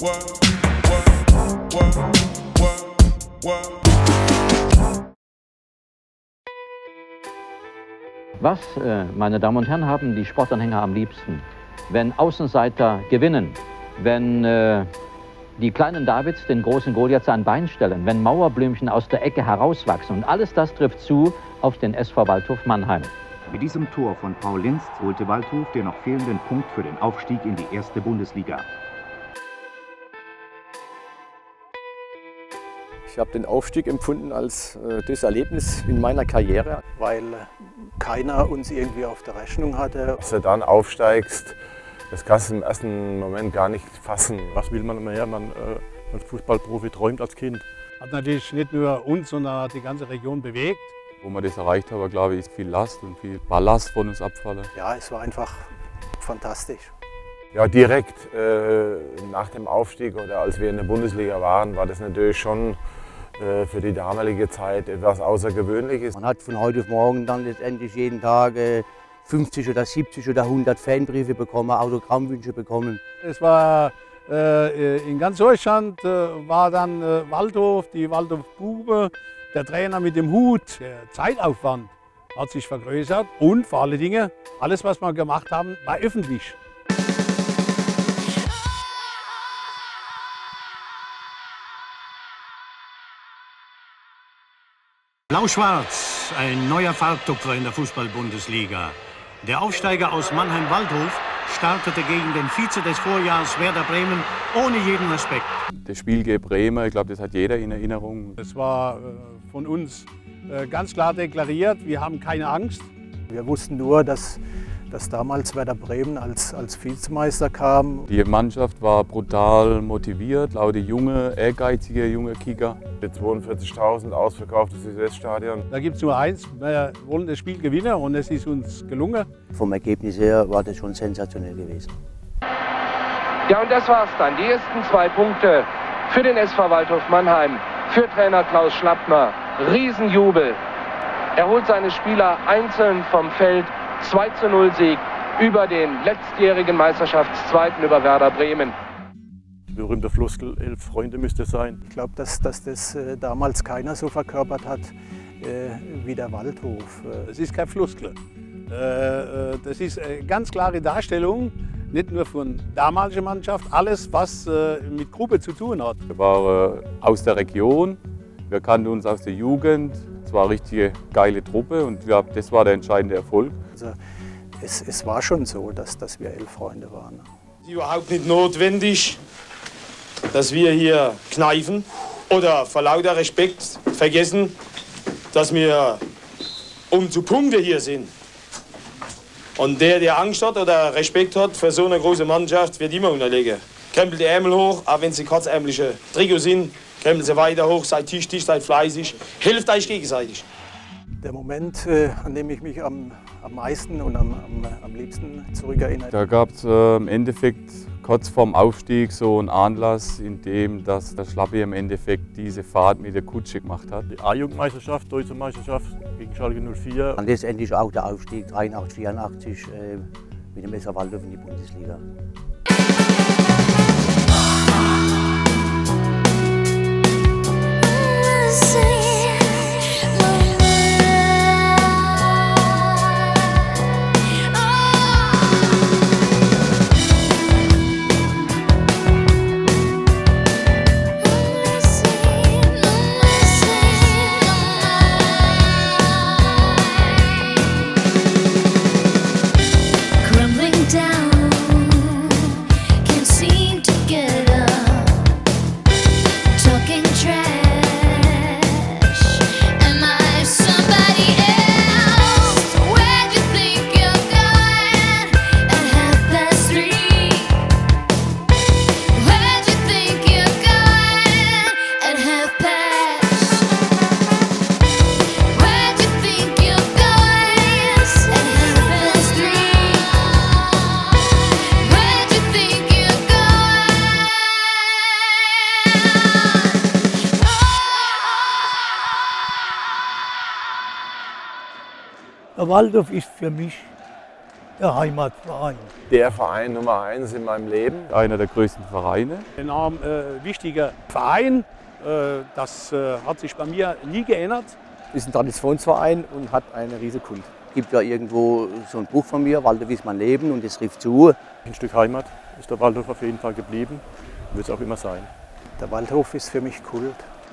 Was, meine Damen und Herren, haben die Sportanhänger am liebsten? Wenn Außenseiter gewinnen, wenn die kleinen Davids den großen Goliath ein Bein stellen, wenn Mauerblümchen aus der Ecke herauswachsen. Und alles das trifft zu auf den SV Waldhof Mannheim. Mit diesem Tor von Paul Linz holte Waldhof den noch fehlenden Punkt für den Aufstieg in die erste Bundesliga. Ich habe den Aufstieg empfunden als das Erlebnis in meiner Karriere. Weil keiner uns irgendwie auf der Rechnung hatte. Dass du dann aufsteigst, das kannst du im ersten Moment gar nicht fassen. Was will man mehr? Man als Fußballprofi träumt als Kind. Hat natürlich nicht nur uns, sondern hat die ganze Region bewegt. Wo wir das erreicht haben, glaube ich, ist viel Last und viel Ballast von uns abfallen. Ja, es war einfach fantastisch. Ja, direkt nach dem Aufstieg oder als wir in der Bundesliga waren, war das natürlich schon für die damalige Zeit etwas Außergewöhnliches. Man hat von heute auf morgen dann letztendlich jeden Tag 50 oder 70 oder 100 Fanbriefe bekommen, Autogrammwünsche bekommen. Es war in ganz Deutschland war dann Waldhof, die Waldhof-Bube, der Trainer mit dem Hut. Der Zeitaufwand hat sich vergrößert und vor allen Dingen, alles was wir gemacht haben, war öffentlich. Blau-Schwarz, ein neuer Farbtupfer in der Fußball-Bundesliga. Der Aufsteiger aus Mannheim-Waldhof startete gegen den Vize des Vorjahres Werder Bremen ohne jeden Respekt. Das Spiel gegen Bremen, ich glaube, das hat jeder in Erinnerung. Es war von uns ganz klar deklariert, wir haben keine Angst. Wir wussten nur, dass damals Werder Bremen als Vizemeister kam. Die Mannschaft war brutal motiviert, laute junge, ehrgeizige junge Kicker. Mit 42.000 ausverkauftes Weststadion. Da gibt es nur eins, wir wollen das Spiel gewinnen und es ist uns gelungen. Vom Ergebnis her war das schon sensationell gewesen. Ja, und das war's dann. Die ersten 2 Punkte für den SV Waldhof Mannheim, für Trainer Klaus Schlappner. Riesenjubel. Er holt seine Spieler einzeln vom Feld. 2:0 Sieg über den letztjährigen Meisterschaftszweiten über Werder Bremen. Die berühmte Floskel, 11 Freunde müsste es sein. Ich glaube, dass das damals keiner so verkörpert hat wie der Waldhof. Das ist kein Floskel. Das ist eine ganz klare Darstellung, nicht nur von der damaligen Mannschaft, alles was mit Gruppe zu tun hat. Wir waren aus der Region, wir kannten uns aus der Jugend. Es war eine richtige geile Truppe und ich glaube, das war der entscheidende Erfolg. Also es war schon so, dass wir 11 Freunde waren. Es ist überhaupt nicht notwendig, dass wir hier kneifen oder vor lauter Respekt vergessen, dass wir zu Punkte hier sind. Und der Angst hat oder Respekt hat für so eine große Mannschaft, wird immer unterlegen. Krempelt die Ärmel hoch, auch wenn sie kurzärmelige Trikots sind. Krempelt sie weiter hoch, seid tüchtig, seid fleißig, helft euch gegenseitig. Der Moment, an dem ich mich am meisten und am liebsten zurückerinnere. Da gab es im Endeffekt kurz vorm Aufstieg so einen Anlass, in dem dass der Schlappi im Endeffekt diese Fahrt mit der Kutsche gemacht hat. Die A-Jugendmeisterschaft, Deutsche Meisterschaft gegen Schalke 04. Und letztendlich auch der Aufstieg 83, 84 mit dem SV Waldhof in die Bundesliga. Waldhof ist für mich der Heimatverein. Der Verein Nummer 1 in meinem Leben. Einer der größten Vereine. Enorm wichtiger Verein, das hat sich bei mir nie geändert. Ist ein Traditionsverein und hat eine riesige Kult. Es gibt ja irgendwo so ein Buch von mir, Waldhof ist mein Leben, und das trifft zu. Ein Stück Heimat ist der Waldhof auf jeden Fall geblieben, wird es auch immer sein. Der Waldhof ist für mich Kult.